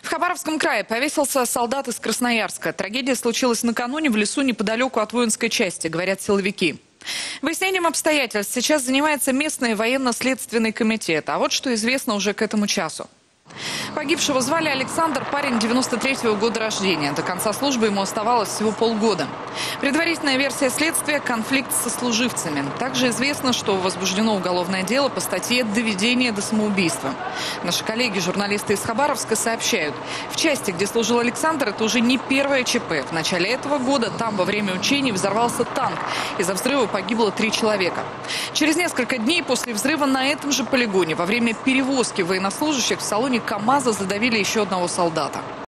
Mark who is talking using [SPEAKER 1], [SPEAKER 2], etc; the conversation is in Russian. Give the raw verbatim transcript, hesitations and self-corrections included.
[SPEAKER 1] Хабаровском крае повесился солдат из Красноярска. Трагедия случилась накануне в лесу неподалеку от воинской части, говорят силовики. Выяснением обстоятельств сейчас занимается местный военно-следственный комитет. А вот что известно уже к этому часу. Погибшего звали Александр, парень девяносто третьего года рождения. До конца службы ему оставалось всего полгода. Предварительная версия следствия – конфликт со служивцами. Также известно, что возбуждено уголовное дело по статье «Доведение до самоубийства». Наши коллеги-журналисты из Хабаровска сообщают, в части, где служил Александр, это уже не первое ЧП. В начале этого года там во время учений взорвался танк. Из-за взрыва погибло три человека. Через несколько дней после взрыва на этом же полигоне во время перевозки военнослужащих в салоне КАМАЗа задавили еще одного солдата.